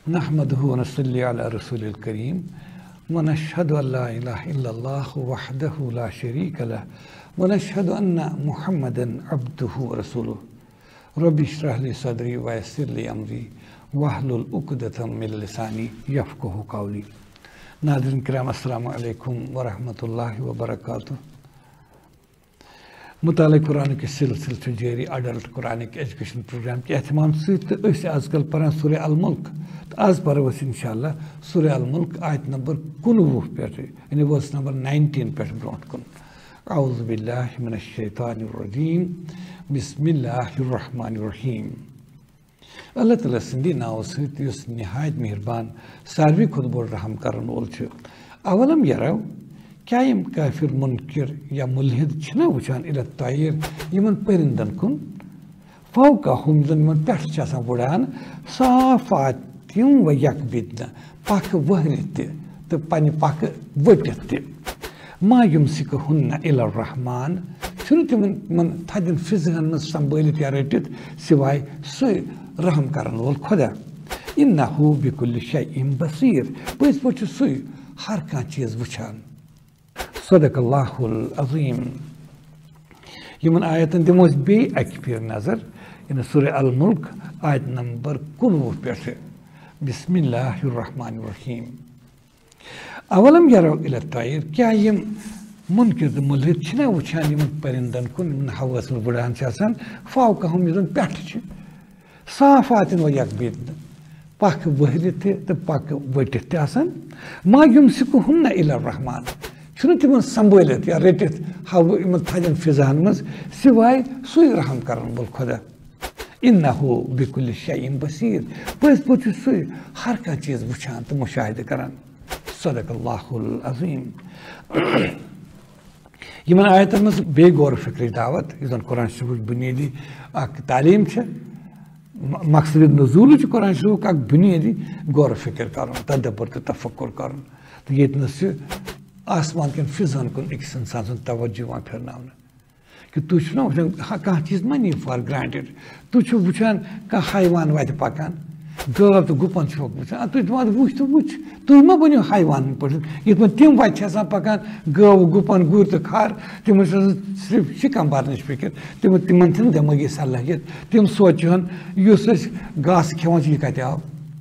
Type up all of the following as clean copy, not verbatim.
नहमदुहु व नसल्ली अला रसूलिल करीम व नशहदु अल्ला इलाहा इल्लल्लाहु वहदहु ला शरीका लह व नशहदु अन्ना मुहम्मदन अब्दुहु व रसूलुहु रब्बि इश्रह ली सदरी व यस्सिर ली अमरी वहलुल उक़दतम मिन लिसानी यफ़क़हू क़ौली। नाज़रीन किराम अस्सलामु अलैकुम व रहमतुल्लाहि व बरकातुहू। मुताले कुरान के सिलसिले जारी अडल्ट कुरानिक एजुकेशन प्रोग्राम के एहतमाम सहित आजकल पढ़ान सूरह अल मुल्क। तो आज पढ़ो इंशाअल्लाह सूरह अल मुल्क आयत नंबर 19 पे यानी वर्स नंबर 19 पे ब्रोट कुन। औज़ु बिल्लाहि मिनश शैतानिर रजीम बिस्मिल्लाहिर रहमानिर रहीम। अल्लाह ताला सिंधी नाव सहित युस निहायत मेहरबान सारवी खुद बोल रहम करन वोल छ। अवलम यराव क्या यम काफिर मुनकिर या मुल्हिद छना वुचान इला तायर यमन परिंदन कुन फौकाहुम जन यमन पेठ छ आसान बुड़ान साफातिम व यकबिदन पाक वहरित तो पानी पाक वटित मा युमसिकुहुन्ना इला रहमान छुनु तिमन मन थादिन फिजहन में संभालित या रटित सिवाय सो रहम करन वोल खुदा इन्नहु बिकुल्लि शैइन बसीर पस पछ सो हर का चीज वुचान। सदक़ल्लाहुल अज़ीम। यमन आयतन दिमो बे अकि फिर नजर इन सूरह अल मुल्क आयत नंबर 19 पे बिस्मिल्लाहिर रहमानिर रहीम। अवलम यरौ इला तायर क्या यम मुनकिर मुल्हिद छना वुचान यमन परिंदन कुन हवस में बुड़ान छ आसान फौकाहुम यमन पेठ छ साफातिन व यकबिदन पाक वहरित तो पाक वटित आसान मा युमसिकुहुन्ना इला रहमान छुनु तिमन संभालित या रटित हव यमन थाजन फिजान मज सिवाय सुई रहम करन बोल खुदा इन्नहु बिकुल्लि शैइन बसीर पस पछ सुई हर का चीज वुचान तो मुशाहिदा करन। सदक़ल्लाहुल अज़ीम। यमन आयतन मज बे गौर फिक्र दावत इजन कुरान शरीफ बुनियादी अक तालीम छ मकसद नुज़ूल छ कुरान शरीफ का बुनियादी गौर फिक्र करन तदब्बर तो तफक्कुर करन तो ये नस आसमान के फिजान कुन एक इंसान सुन तवज्जो वहां फिरनावन कि तु छु ना वुचान कह चीज मनी फॉर ग्रांटेड तु छु वुचान का हैवान वात पकान गव तो गुपन छोक वुचान तु मत वुच तो वुच तु म बन्यो हैवान पर यत तिम वात छ पकान गव गुपन गुर तो खार तिम सिर्फ शिकम बारनिश फिक्र तिमन थिन दिमागी सलाहियत तिम सोचन युस घास खेवन छ कत आव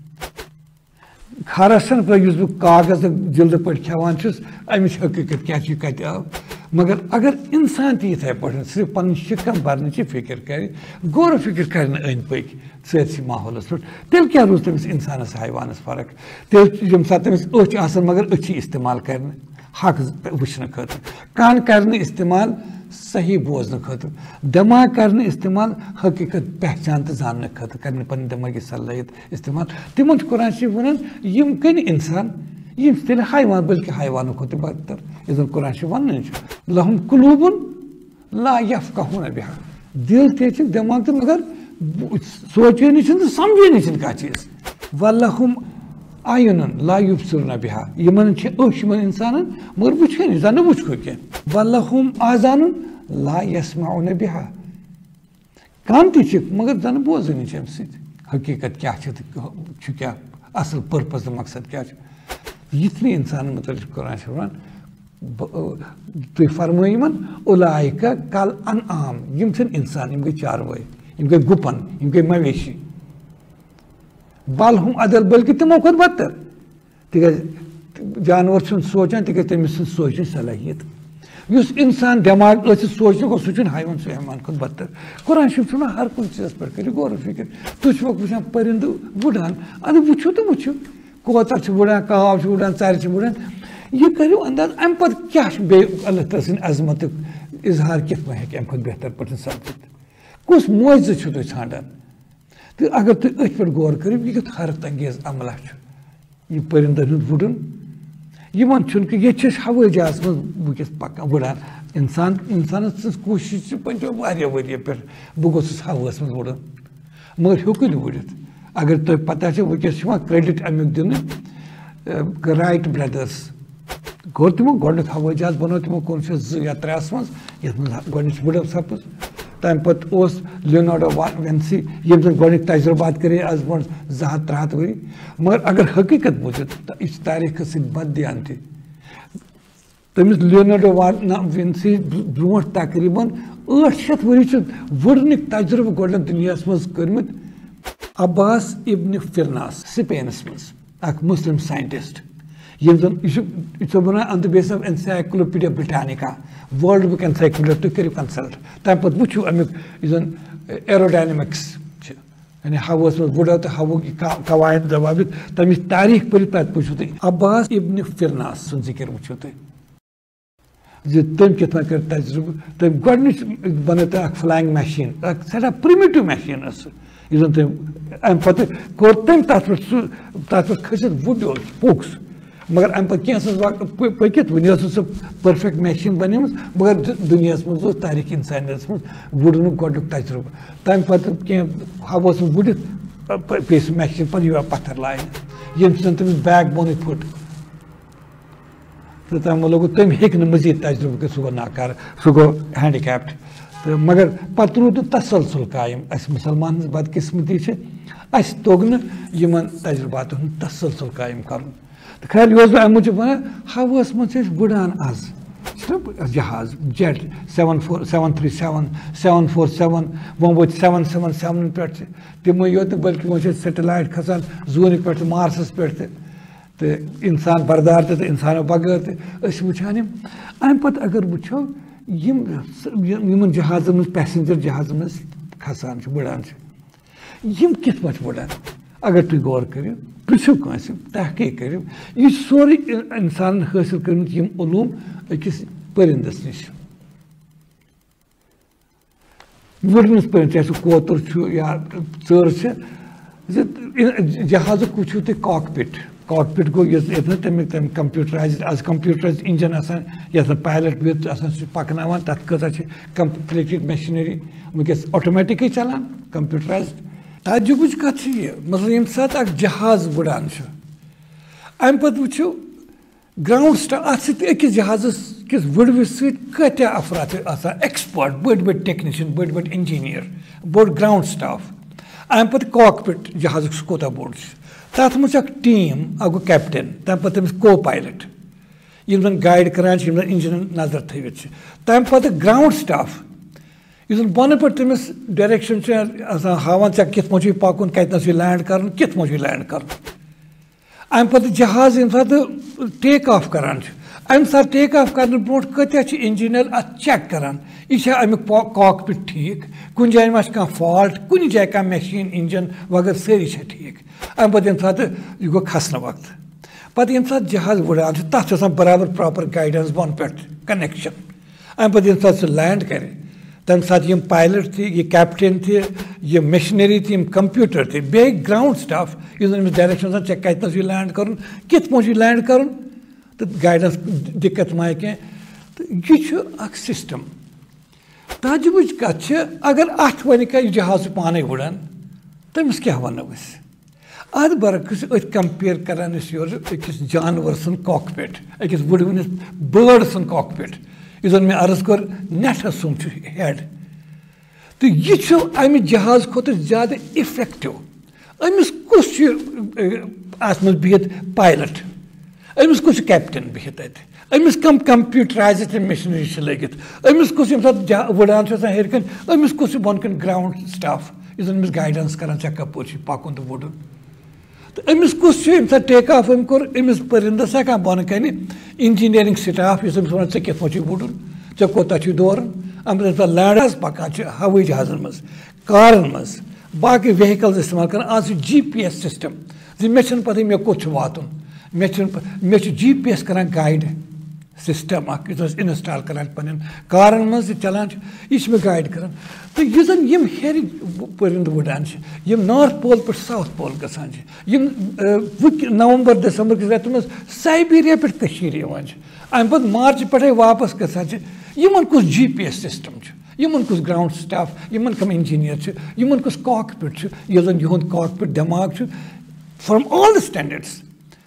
खारसन पर युस कागज जल्द पर खेवान छुस अमिश हकीकत क्या छ कत आव मगर अगर इंसान ती थे पढ़न सिर्फ पन शिकम भरने की फिक्र करे गौर फिक्र करने अन पक सैसी माहौलस पे तेल क्या रोज तमिस इंसानस हैवानस फर्क तेल यम सात तमिस अच आसन मगर अच्छी इस्तेमाल करने हक वुचन खतर कान करने इस्तेमाल सही बोजन खतर दिमाग करने इस्तेमाल हकीकत पहचान तो जानने खतर करने पन दिमागी सलाहियत इस्तेमाल तिमन कुरान शरीफ वनान यम कन इंसान यम तेल हैवान बल्कि हैवानों को बदतर इधर कुरान शरीफ वन लहुम कुलूबुन ला यफ़क़हून बिहा दिल ते दिमाग तो मगर सोचे नहीं समझे नहीं का चीज वलहुम आयुनन ला युबसिरुन बिहा यमन यमन इंसान मगर वुचन जन वुचको के वलहुम आज़ानुन ला यस्माउन बिहा कान ति मगर जन बोजन अम सत हकीकत क्या क्या असल पर्पस मकसद क्या इतने इंसान मतलब कुरान शरीफ तुम फरमायमन उलाइका कल अनआम यम इंसान यम गई चारवाई यम गई गुपन यम गई मवेशी बल हम अदल बल्कि तमो खुद बदतर तिक जानवर सोचान तिक तमिस सोचन सलाहियत युस इंसान दिमाग सोचने को सह हैवान सह हैवान खुद बदतर कुरान शरीफ हर कुछ चीज पर कर गौर फिक्र तुम वुचान परिंद बुड़ान अद वुचो तो वुचो कोतर बुड़ान काव बुड़ान चार बुड़ान यह करो अंदाज अम पे क्या अल्लाह तआला सद अजमत इजहार कित पे हे अम खुद बेहतर पे सपदित कुछ मोजू तुम ान तो अगर तुम अथ पे गौर करो यह हैरत अंगेज अमला यह परिंदन हूं बुड़न यमन कि ये हवाई जहाज मज वस पकान बुड़ान इंसान कोशिश पंचो वरिया पे बह गोस हवास मज बुड़न मगर हेकु बुड़ित अगर तुम पता वस क्रेडिट अमुक दिन राइट ब्रदर्स गो तमो गोड हवाई जहाज बनो तमो 1903 मज ये बुड़न सपज तम पत लियोनार्डो विंसी यम जन गोनिक तजुर्बात करे आज बो 200-300 वरी मगर अगर हकीकत बुझित तो इस तारीख से बद्यान थी तमिस लियोनार्डो विंसी ब्रो तकरीबन 800 वरी वुडनिक तजुर्बे गोड दुनिया मज कर्मित अब्बास इब्न फिरनास स्पेनस मज अख मुस्लिम साइंटिस्ट यम जन इस बना on the base of encyclopedia Britannica world book encyclopedia तुम करो कंसल्ट तम पे वो अमुक एरोडायनामिक्स यानी हवस मज वुडो तो हवो की कवायद जवाबित तमिस तारीख पर तक वो तुम अब्बास इब्न फिरनास सुन जिक्र वो तुम तम कित कर तजुर्बे तम गोडनिच बन तक फ्लाइंग मशीन सड़ा प्रिमिटिव मशीन तम पे कोर तम तथ खसित वुड पोक्स मगर अम पे पकित वन सह परफेक्ट मशीन बन मगर दुनिया मज तारीख इंसानियत मज वुडन गोडुक तजुर्बे तम पे हवस मज वुडित पे मशीन पे पत्थर लाइन यम तमिस बैक बोन फुट तो तम लोग तम हेक मजीद तजुर्बे कर सह गो नाकार सह गो हैंडीकैप्ड तो मगर पत रूद तसलसल कायम अस मुसलमान बदकिस्मती अस तोग नमन तजुर्बात तसलसल कायम कर खैर यह बह अम मूजूब वन हवस मज बुड़ान आज जहाज जेट 737 747 वो वो 777 पे तमो योत बल्कि वो सैटेलाइट खसान जून पे मार्सस पे तो इंसान बरदार तो इंसान बगैर वान अम पे अगर वो जहाज पैसेंजर जहाज मज खसान बुड़ान यम कित बुड़ान अगर तुम गौर करो पृछो कंस तहकीक करो यह सोरे इंसान हासिल कर उलूम अकिस परिंदस नश वुडनस परिंद चाहे सह कोतर या चर जहाज वो तुम कॉकपिट गो तम कंप्यूटराइज आज कंप्यूटराइज इंजन आसान पायलट बिहत पकन तथ कता कंप्लीटेड मशीनरी वनकस ऑटोमेटिक चलान कंप्यूटराइज ताजुब कत मतलब यम सात जहाज बुड़ान अम पे वो ग्राउंड स्टाफ अत जहाज किस वुडविस सत्या अफराद एक्सपर्ट बड़ टेक्नीशियन बड़ इंजीनियर बोड़ ग्राउंड स्टाफ अम पे कॉकपिट जहाज कोता बोड़ तथ मज टीम गो कैप्टन तम पे तमिस को पायलट यम जन गाइड करान इंजन नजर थवित तम पे ग्राउंड स्टाफ बन पे तमिस डायरेक्शन हावान कित मो पकुन कतनस लैंड कर कित मो लैंड कर अम पे जहाज यम सात टेक ऑफ करान अम सात टेक ऑफ कर ब्रो कत्या इंजीनियर अत चेक करान यह अमुक कॉकपिट ठीक कुन जाय मा फॉल्ट कुन जाय कह मशीन इंजन वगैरह सारी ठीक अम पे यम सात यह गो खसन वक्त पे यम सात जहाज उड़ान तथ बराबर प्रॉपर गाइडेंस बन पे कनेक्शन अम पे यम सात सह लैंड कर तम सात यम पायलट थे ये कैप्टन थे ये मशीनरी थी यम कंप्यूटर थे बे ग्राउंड स्टाफ इस डायरेक्शन चेक कतनस लैंड कर कित मो लैंड कर तो गाइडेंस दिक्कत मा कह तो यह सिस्टम ताजुब कत अगर अत वन यह जहाज पाने उड़ान तमिस क्या वनो अत बरक्स अत कंपेयर करान अकिस जानवर सन कॉकपिट अकिस वुडविस बर्ड सन कॉकपिट इस मे अर्ज कर नेट सुम हेड तो यह अमि जहाज खुद ज्यादा इफेक्टिव अमिस कुछ अत मज बिहत पायलट अमिस कुछ कैप्टन बिहत अमिस कम कंप्यूटराइज मशीनरी लगित अमिस कुछ वुड़ान हेरकन अमिस कुछ बोन ग्राउंड स्टाफ इस गाइडेंस करान चे कप पकुन तो वुडन तो अमिस कुछ टेक ऑफ अम कोर अमिस परिंदस हेकान बोन कन इंजीनियरिंग स्टाफ इस वन ऐ कित मो वुडन ऐ कोता दौरन अम लैंड पकान हवाई जहाजन मज कारन मज बाकी व्हीकल्स इस्तेमाल कर आज GPS सिस्टम मे पता मे कोत वातुन मे GPS करान गाइड सिस्टम इंस्टॉल करान पन कारन मज चलान यह मे गाइड करान तो यह जन यम हेर परिंद उड़ान यम नॉर्थ पोल पे साउथ पोल गसान यम नवंबर दिसंबर किस रेत मज साइबेरिया पे कशीर अम पे मार्च पे वापस गसान यमन कुछ GPS सिस्टम यमन कुछ ग्राउंड स्टाफ यमन कम इंजीनियर यमन कुछ कॉकपिट ये जन यहुंद कॉकपिट दिमाग फ्रॉम ऑल द स्टैंडर्ड्स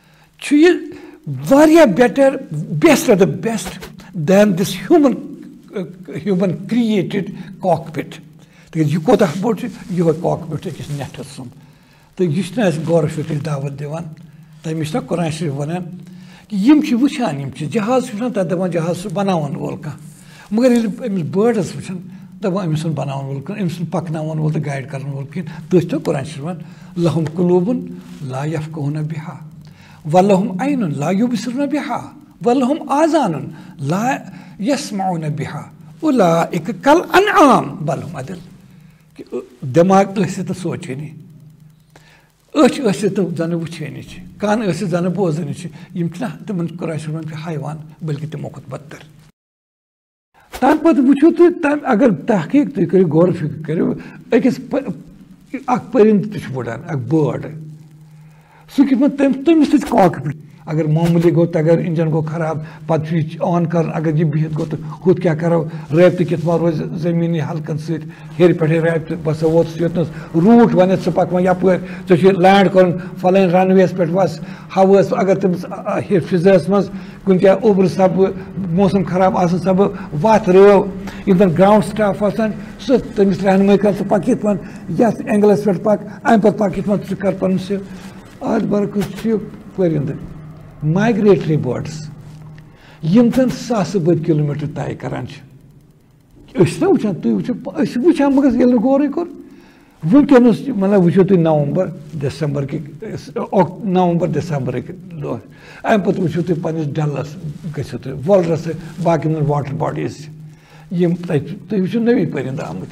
वारिया better best of the best than this human created cockpit. यह कोता बोड़ यह कॉकपिट अकिस नेटस सुन तो यह गौर फिक्र दावत दिवान तमिश ना कुरान शरीफ वनान कि यम वुचान जहाज तक दपान जहाज बनावन वोल कह मगर अमिस बर्डस वुचान दपान अमिस बनावन वोल कह अमिस पकनावन वोल तो गाइड करन वोल कह तथ तो कुरान शरीफ वन लहुम कुलूबुन ला यफक़हून बिहा वलहुम ऐनुन ला युबसिरुन बिहा वलहुम आज़ानुन ला यस्मऊन बिहा उलाइक कल अनआम बल हुम अदल दिमाग तो सोचे नहीं अच तो जन वुचेन कान जन बोजन ना तम कुरान शरीफ हैवान बल्कि तमो खुद बदतर तम पे वो तम अगर तहकीक तुम करो गौर फिक्र करो अकिस परिंद तुड़ान बर्ड सह तमिस कॉकपिट अगर मामूली गो तो अगर इंजन गो खराब पे ऑन कर अगर यह बिहत गो तो खुद क्या करो रबत कित रोज जमीनी हल्कन सर पे रबत बस वोत योतन रूट वन पक यप लैंड कर फलान रनवेस पे वस हवस अगर तम फिजस मज कुन उब्र सब मौसम खराब सब वत रव यम जन ग्राउंड स्टाफ सह तमिस रहनुमाई कर पक ये एंगलस पे पक अम पे पक कर पन आज बरकुस परिंद माइग्रेटरी बर्ड्स यम जन सास बद किलोमीटर तय करान वुचान तुम वुचान मगर ये गौर कर वनकस मतलब वो तुम नवंबर दिसंबर दह अम पे वो तुम पन्निस डलस गो तुम वोलरस बाकी वाटर बॉडीज यम तुम वो नवी परिंद आमुत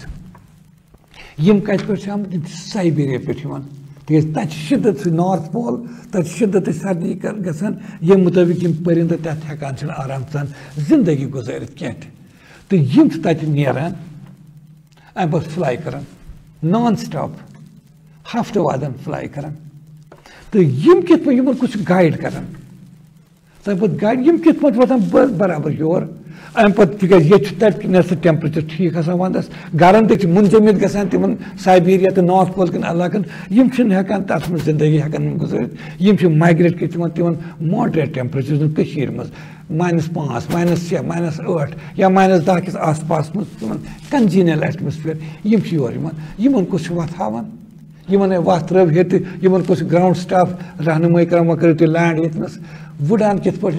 यम कत पे आमुत साइबेरिया पे तक शिद्दत नॉर्थ पोल तक शिद्दत सर्दी गसान ये मुताबिक परिंद तथ हेकान आराम सान जिंदगी गुजारित कह तो यम तत नेरान अम पे फ्लाई करान नॉन स्टॉप हफ्त वादन फ्लाई करान तो यम कित पे कुछ गाइड करान तम पे गाइड यम कित पे वातान बराबर योर अम पे ये टेम्परेचर ठीक वंदस गरम तक मुंजमिद गसान तिमन साइबेरिया तो नॉर्थ पोल कन इलाकन यम हेकान तथ में जिंदगी हेकान गुजरित यम माइग्रेट कर तिमन मॉडरेट टेम्परेचर मज -5 -6 -8 या -10 किस आस पास में कंजीनियल एटमोस्फियर यम योर यमन कुछ वत हावन यमन वत रव ये यमन कुछ ग्राउंड स्टाफ रहनुमाई कर करो तुम लैंड यतनस वुडान कित पे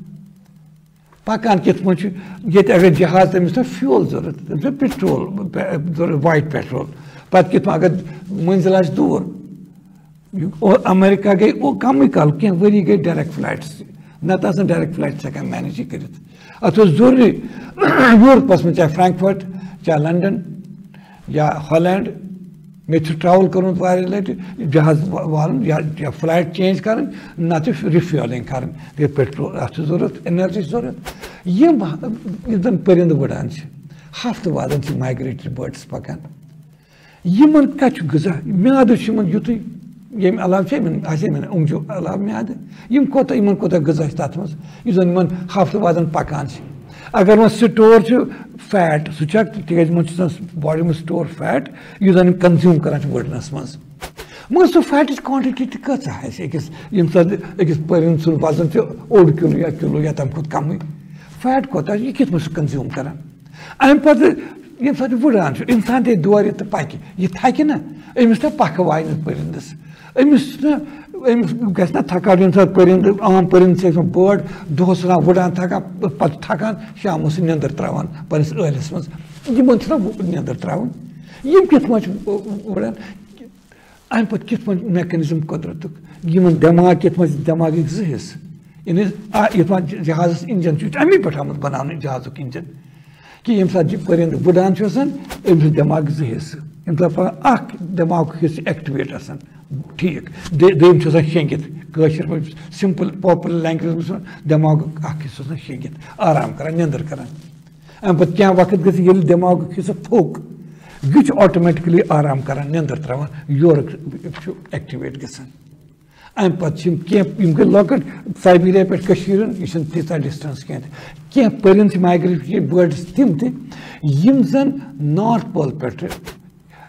पकान कित ये अगर जहाज तमिस फ्यूल जरूरत तमिस पेट्रोल वाइट पेट्रोल पे कित अगर मंजिल दूर अमेरिका गई कम कल कह वरी गई डायरेक्ट फ्लाइट्स नत डायरेक्ट फ्लाइट्स हेकान मैनेज कर अत जरूरी यूरोपस में चाहे फ्रैंकफर्ट चाहे लंडन या हॉलैंड मे ट्रैवल करूँ लट जहाज वाल या फ्लाइट चेंज कर ना रिफ्यूलिंग कर पेट्रोल अत जरूरत एनर्जी जरूरत यम जन परिंद उड़ान हफ्त वादन माइग्रेटरी बर्ड्स पकान यमन कत गजा म्याद युत ये अलाव उमजो अलाव म्याद यम कोता गजा तथ मज जन हफ्त वादन पकान अगर वो स्टोर फैट सह तिज बॉडी में स्टोर फैट यह जन कंज्यूम कर वडनस मज मगर सह फैट क्वांटिटी कचा अकिस परिंद सुन वजन ओड किलो या तम खुद कम फैट कोता यह कित कंज्यूम कर अम पे ये वुड़ान इंसान ते दौर तो पक यह थक ना अमिस ना पख वाइन परिंदस अमिस ग थकान ये परिंद आम परिंद बर्ड दोहस वुड़ान थकान पे थकान शाम नंदर त्रावान पन्निस ٲलस मज यमन नंदर त्रावान यम कित वुड़ान अम पे कित मैकेनिज्म कुदरतुक यमन दिमाग कित दिमाग जो हिस्स यानी जहाज इंजन अमी पे आमुत बना जहाजुक इंजन कि ये सात परिंद वुड़ान अमिस दिमाग जो हिस्स दिमाग हिस्स एक्टिवेट ठीक दोम शेंगित सिंपल पॉपुलर लैंग्वेज में दिमाग हिस्स शेंगित आराम कर नंदर कर अम पे क्या वक्त गि दिमाग हिस्स थोक यह ऑटोमेटिकली आराम कर नंदर त्रावान योर एक्टिवेट गसान अम पे गई लकट साइबेरिया पे यह तीसा डिस्टेंस कह परिंद माइग्रेटरी बर्ड्स तम तम जन नॉर्थ पोल पे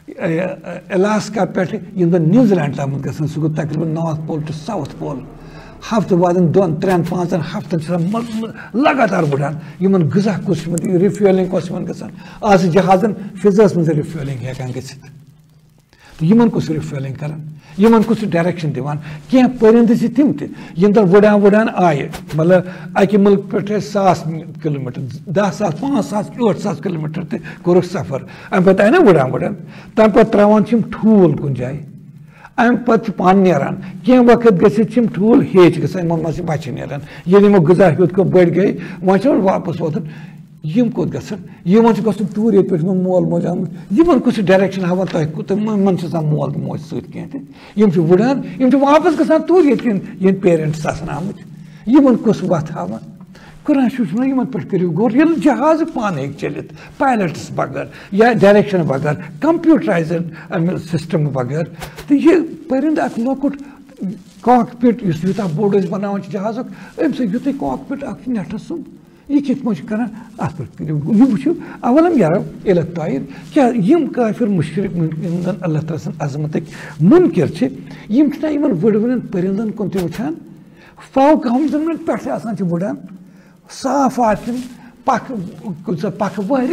अलास्का पे न्यूजीलैंड तम गो तकरीबन north pole to south pole हफ्त बाद 2-3-5 हफ्तन लगातार बढ़ान यमन गजा कुछ रिफ्यूलिंग गसान आज जहाजन फिजास मज रिफ्यूलिंग हेकान गसित यमन कुछ रिफ्यूलिंग करान यमन कुछ डायरेक्शन दिवान क्या परिंद तिम तम बढ़ान बढ़ान आये मतलब अकि मुल्क पे 1000 किलोमीटर 10,000 5,000 8,000 किलोमीटर तोर सफर अम पे आय ना बढ़ान बढ़ान तम पे त्रावान ठूल कुन जाए अम पे पान नान क्या वक्त गम ठूल हेच गो मज बच्चे नान ये गजा ह्यूत को बढ़ गई वो वापस वोतन यम कोत गसन तूर ये पे मोल मोज आमुत कुछ डायरेक्शन हावान तह मोल मोज सत वुड़ान वापस गसान तूर ये पेरेंट्स आमुत यमन कुछ वत हावान कुरान शरीफ पे करो गौर ये जहाज पान हे चलित पायलट्स बगैर या डायरेक्शन बगैर कंप्यूटराइज्ड सिस्टम बगैर तो ये परिंद अख लकुट कॉकपिट यूता बोड़ बनान जहाज अम युत कॉकपिट नेटस सुन ये कित कर अत पे यह वो अवलम यारो इल तैर क्या यम काफिर मुशरिक अल्लाह ताला सन अजमत मुनकर वुड़वन परिंदन कुन वुचान फाव हम पे वुड़ान साफ आन पख वहर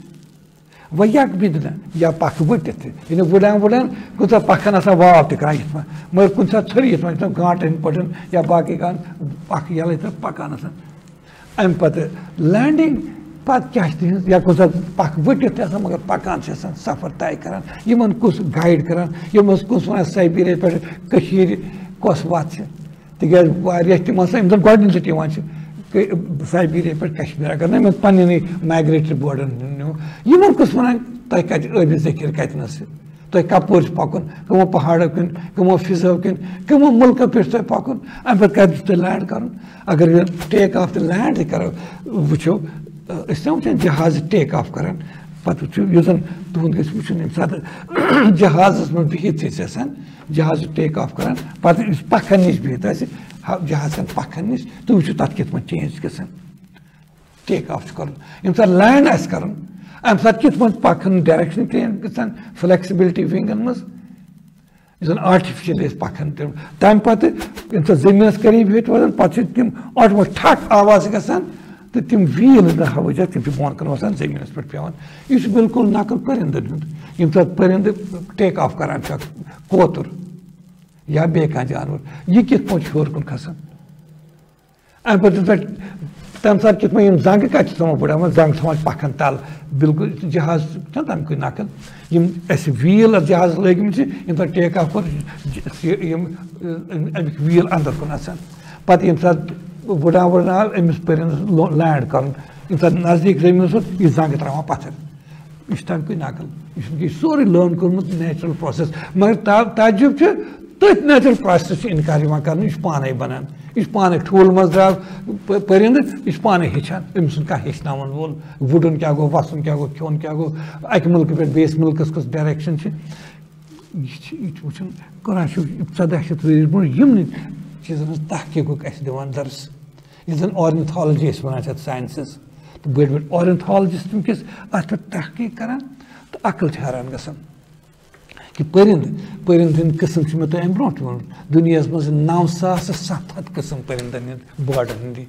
व यक बिंदना या पख वटित ये वुड़ान वुड़ान कुछ पखन वाव तक मगर कुछ छुरी गांटन पे या बाकी गान पख यल पकान अम पे लैंडिंग पत क्या या कुछ पख वटित मगर पकान सफर तय करान यमन कुछ गाइड करान यम कुछ वन साइबेरिया पे कस वत तिज तम गोडन साइबेरिया पे कश्मीर अगर ना पे माइग्रेटरी बर्डन नो कुछ वन तुम कत आबि जखीर कतन तुम कपोर पकुन कमो पहाड़ों कन कमो फिजो कन कमो मुल्क पे तुम पकुन अम पे तुम लैंड कर अगर टेक ऑफ द लैंड करो वो वुचान जहाज टेक ऑफ करान पे वो तुंद गुन सात जहाज मज बिहित जहाज टेक ऑफ करान पे पखन नश बिहित जहाज पखन नश तो वो तथ कित चेंज गसान टेक ऑफ कर यम सात लैंड आस कर अम सात कित पखन डायरेक्शन चेंज गसान फ्लेक्सिबिलिटी विंगन मज आर्टिफिशियल पखन तम पे जमीन करीब हिट वान पे तम ऑटोमेटिक ठक आवाज गसान तो तम व्हील हवज तम बोन कन वसान जमीन पे पेवान यह बिल्कुल नकल परिंदन हूं यम सात परिंद टेक ऑफ करान कोतुर या बे जानवर यह कित हर कुन खसान अम पे तम सात कित जंग कत बढ़ान जंग थवान पखन तल बिल्कुल जहाज तम नकल व्हील जहाज लगिम टेक ऑफ कर अमिक व्हील अंदर कुन पे यम सात वुड़ान वुड़ान अमिस परिंदस लैंड कर नजदीक जमीन यह जंग त्रावान पत्थर यह तम नकल यह सोरे लर्न कोर्मुत नेचुरल प्रोसेस मगर ताजुब तथ नेचुरल प्रोसेस इनकार कर यह पाने बनान यह पाने ठूल मज द्राव परिंद यह पाने हेचान अमिस कह हेचनावन वोल वुडन क्या गो वसन क्या गो खोन क्या गो अक मुल्क पे बेस मुल्कस कस डायरेक्शन यह वो कुरान शरीफ 14 शत वरी ब्रोह यम चीजन तहकीक दिवान दर्स यह ऑर्निथोलॉजी वन साइंसेस तो बड़ बड़ ऑर्निथोलॉजिस्ट वनकस अत पे तहकीक करान तो अकल हैरान गसान कि परिंद हंद किस्म मे तुम ब्रो वो दुनिया मज 9,700 किस्म परिंदन हंद बर्डन हंदी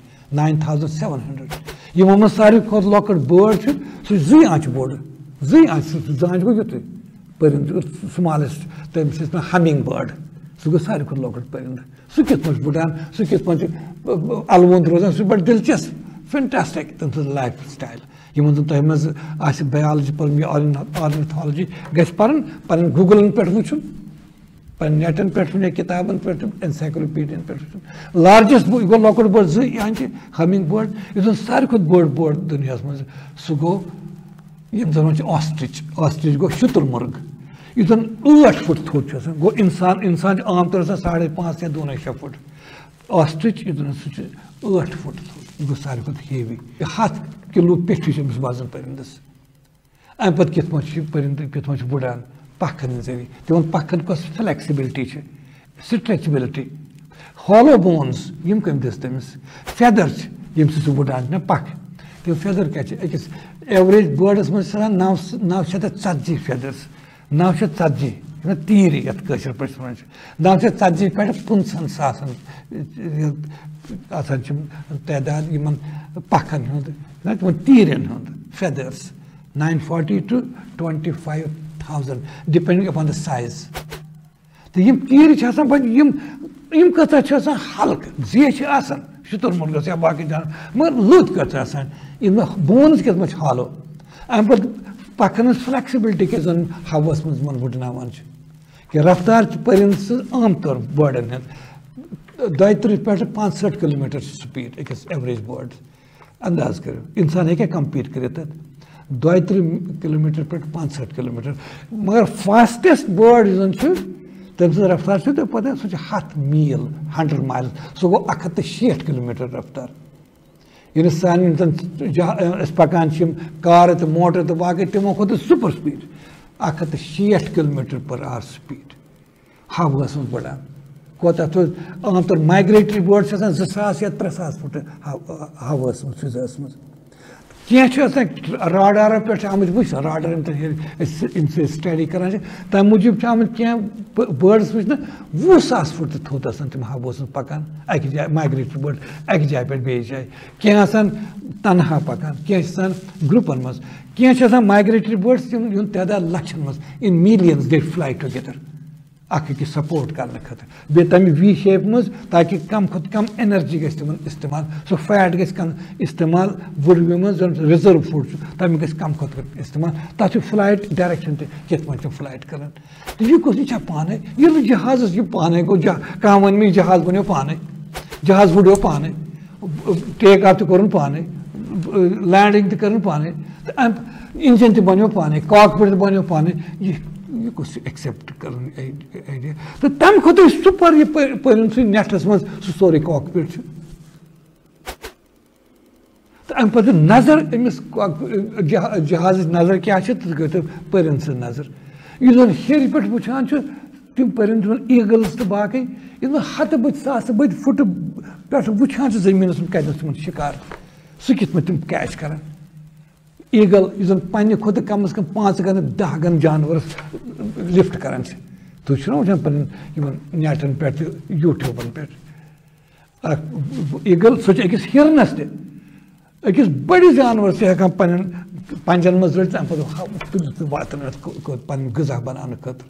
9,700 यमो मज सारे खुद लॉकट बर्ड सह जी आंच बोड़ जी आंच जांच गो युत परिंद स्मॉलेस्ट तमिस हमिंग बर्ड सह गो सारे खुद लॉकट परिंद सह कित बुड़ान सह कित अलवंद रोजान सह बड़ दिलचस्प फैंटास्टिक तम सज लाइफ स्टाइल यमन तुम मज बायोलॉजी पर ऑर्निथोलॉजी गन गूगलन पे वो पे नेटन पे किताबन पे एनसाइक्लोपीडियन पे लार्जेस्ट गो लॉकट बर्ड जी हमिंग बर्ड यह सारे खुद बोड़ बर्ड दुनिया मज सह गो यम जन ऑस्ट्रिच ऑस्ट्रिच गो शुतुरमुर्ग यह 8 फुट थोद गो इंसान आम तौर 5.5 या 2.6 फुट ऑस्ट्रिच यह सह 8 फुट थोद गो सारे खुद हेवी 7 किलो पेठी वजन परिंदस अम पे कित परिंद कित बुड़ान पखन जरिए तिमन पखन कस फ्लेक्सिबिलिटी स्ट्रेचबिलिटी हॉलो बोन्स यम कम दिस तमिस फेदर्स यम सह बुड़ान ना पख तम फेदर क्या एवरेज बर्डस मज 940 फेदर्स 940 तीर यथ कशर पे 940 पे 50,000 तादाद इन पखन तीरन feathers 940 to 25,000 depending upon the size. तो यम तीर यम कथा हल्क जे शुतुर मुर्गस या बाकी जान मगर लुत कथा इन बोन्स कित मच हालो अम पे पखन फ्लेक्सिबिलिटी के जन हवस मज मन बुटनावान कि रफ्तार परिंद आम तौर बर्डन 32 पे 65 किलोमीटर स्पीड एक एवरेज बर्ड अंदाज करो इंसान है क्या कम्पीट करे 32 किलोमीटर पे 65 किलोमीटर मगर फास्टेस्ट बर्ड जन तम सज रफ्तार तो पता सह 100 मील 100 माइल सह गो 160 किलोमीटर रफ्तार ये सान पकान कार तो मोटर तो बाकी तमो खुद super speed 160 kilometre per hour speed हवस मज बढ़ान कोता तो आम तौर माइग्रेटरी बर्ड 2000 या 3000 फुट हवस मज फिजास मज क्या राडार पे आम वो राडार स्टडी कर तम मूजूब आम क्या बर्ड्स वो 20,000 फुट थोत तम हवस मज पकान अक जाए माइग्रेटरी बर्ड अक जाए पे बे जाए क्या तनहा पकान क्या ग्रुपन मज क्या माइग्रेटरी बर्ड्स इन तादाद लक्षन मज in millions they fly together अक सपोर्ट करने खतर बे तम वी शेप मज ताकि कम खुद कम एनर्जी गस तिमन इस्तेमाल सो फैट गस कम इस्तेमाल वुडवे मज रिजर्व फूड तम गस कम खुद इस्तेमाल तथ फ्लाइट डायरेक्शन कित पे फ्लाइट कर यह कुछ यह पाने ये जहाज यह पाने गो कह वन मे जहाज बनो पाने जहाज वुडो पाने टेक ऑफ कर पाने लैंडिंग कर पाने इंजन तो बनो पाने कॉकपिट बनो पाने यह कुछ एक्सेप्ट कर आइडिया तो तम खुद सुपर ये परिंद नेटस मज सोरे कॉकपिट तो अम पे नजर अमिस जहाज नजर क्या तो परिंद नजर यह जन हेर पे वुचान तम परिंद ईगल्स तो बाकी इन हत बद सास बद फुट पे वुचान जमीन कम शिकार सह कित तम कैच कर ईगल यह पे खुद कम अज कम 5 गन 10 गन जानवर लिफ्ट कर तुम वुचान पे नेटन पे यूट्यूबन पे ईगल सह अकिस हिरनस अकिस बड़े जानवर से हेकान पे पंजन मज रट तम पे वातन पे गजा बनाने खतर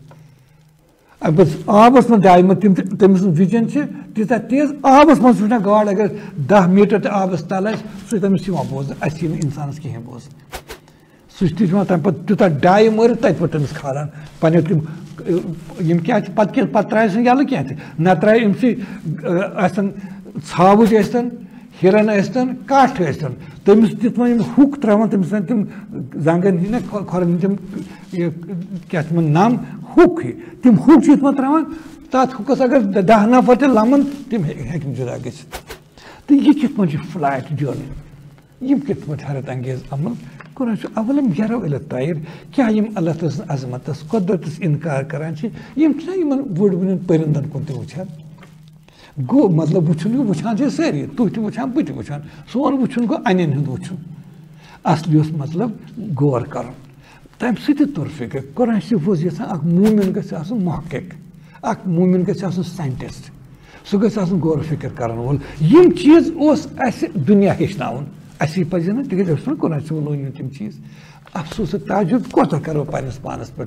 आबस मन जाय तमिस विजन तीता तेज आबस मन वुचान गाड़ अगर 10 मीटर तो आबस तल सह तमिस बोज इंसान कहें बोज सह तम पे तूता डाई मर तत पे तमिस खालान पे तम क्या पे त्राय यल क्या न त्राय छावज हिरन कठ तमिस दित हुक त्रावान तमिस तम जंगन ना खोरन तम क्या नम हुक तम हुक त्रावान तथ हुकस अगर 10 नफर ते लमन तम हेक जुदा ग तो यह कित फ्लाइट जर्नी यम कित हैरत अंगेज अमल कुरान अवलम यरो इल तैर क्या अल्लाह तस अजमतस कुदरतस इनकार करान वुड वन परिंदन कुन ते वुचान गो मतलब वुचान सारी तुह वुचान बह वुचान सोन वुचन गो अन हूँ वुचन असली मतलब गौर कर तम तुर फिक्र कुरान शरीफ यहां मूमिन गहकिक मूमिन साइंटिस्ट सह गौर फिक्र कर वोल यम चीज दुनिया हेचन असी पे ना तक कुरान शरीफ लोन तम चीज अफसोस ताजुब कोता करो पानस पानस पे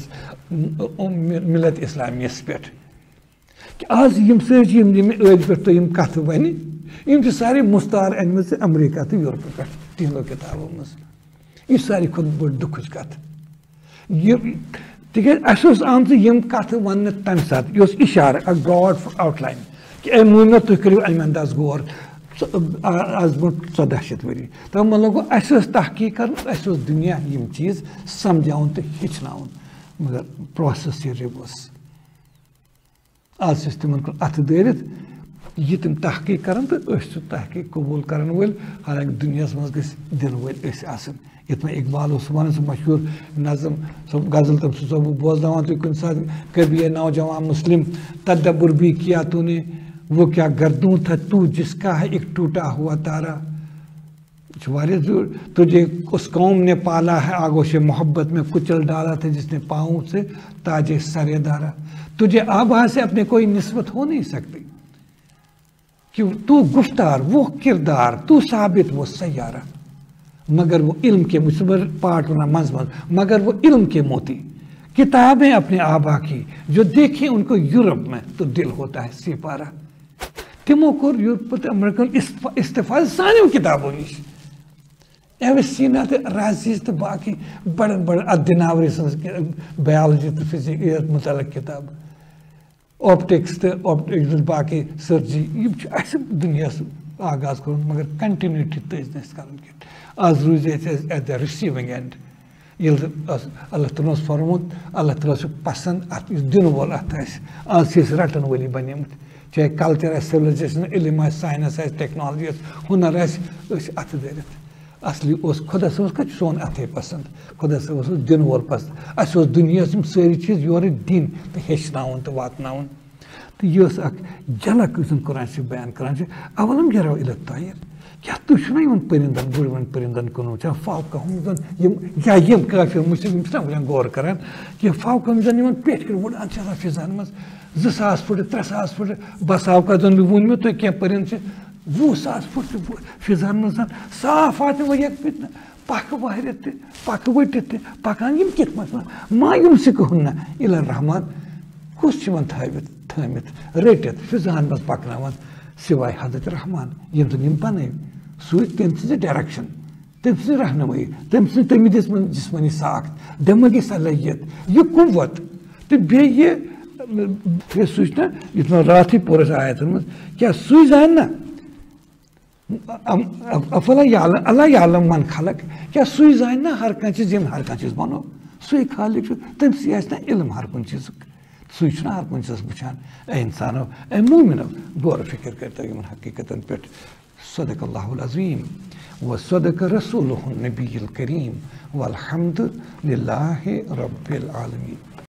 मिलत इस्लामियस पे आज यम सजी अद पे तो कथ वन सारे मुस्तार अनम अमरीका तो यूरोप पे तिहदो किताबों मज यह सारी खुद बड़ दुखच कथ तस आम यम कथ वन तम सात यह इशार ब्रॉड आउटलाइन कि मूमिनो तुम करो अमे अंदाज गौर आज बो 1400 वरी तो मतलब गो तहकीक कर दुनिया यम चीज समझाउन तो हेचनाउन मगर प्रोसेस रिवर्स आज तिम अथ दरित यह तम तहकीक कर तो तहकीक कबूल कर वल हालांकि दुनिया मज दिन वल ये इकबाल वन मशहूर नज़म गज़ल तम सो बोजनावान तुम कुछ साथ कभी नौजवान मुस्लिम तदब्बुर भी किया तूने वो क्या गर्दूं था तू जिसका है एक टूटा हुआ तारा तुझे उस कौम ने पाला है आगोश मोहब्बत में, कुचल डाला था जिसने पाँव से ताजे सरे दारा। तुझे आभा से अपने कोई निस्बत हो नहीं सकती, क्यों तू गुफ्तार वो किरदार, तू साबित वो सैयारा, मगर वो इल्म के मुसबर पाठ होना मजमन, मगर वो इल्म के मोती। किताबें अपने आबा की जो देखें उनको यूरोप में तो दिल होता है सिपारा। तिमो को यूरोप अमेरिकन इस्तेफा सानियों किताबों निश एवं सीना तो राजीज तो बाकी बड़े बड़े अध्यनावरी बायोलॉजी तो फिजिक्स मुतल्लिक़ किताब, ऑप्टिक्स तो ऑप्टिक्स बाकी सर्जरी ये दुनिया आगाज कर, मगर कंटिन्यूटी तज आज रूज एट द रिसीविंग एंड। ये अल्लाह ताला फरमोत, अल्लाह ताला पसंद अत दिन वोल अत आज रटन वली बनेमत, चाहे कल्चर सिविलाइजेशन इल्म साइंस टेक्नोलॉजी हुनर अत दरित। असली खुदा सोन कत सोन अथे पसंद, खुदा सोस दिन वोल पसंद। अस दुनिया सारी चीज योर दिन तो हेचन तो वातन तो यह झलक कुरान से बयान करान अवलम जरा इलत तायर क्या तुम परिंदन गुड़वन परिंदन कुन फाउका क्या यम काफिर मुस्लिम गौर करान कि फाउका पेट कर उड़ान फिजान मज 2000 फुट 3000 फुट बस आवका वन मे तुम क्या परिंद 20,000 फुट फिजान मज साफ आत वह पख वहरत पख वटित पकान यम कित मा यम सिकहुन इला रहमान कुछ थमित रटित फिजान मज पकन सिवाय हजरत रहमान यम तुम बन तम डायरेक्शन तम रहनुमाई तम जिस्मानी साख्त दिमागी सलाहियत यह कुव्वत तो बे सूचना ना रात ही पोरस आयतन मज क्या सू जान ना अल्लाह यालम मन खलक क्या सू जान ना हर कह चीज हर कह चीज बनो सू खालिक तम ना इल्म हर कुन चीज सू हर कुन चीज वुचान ए इंसानो ए मोमिनो गौर फिक्र करता इन हकीकतन पे। सदक़ल्लाहुल अज़ीम व सदक़ रसूलुहुन नबीयुल करीम वल्हम्दुलिल्लाहि रब्बिल आलमीन।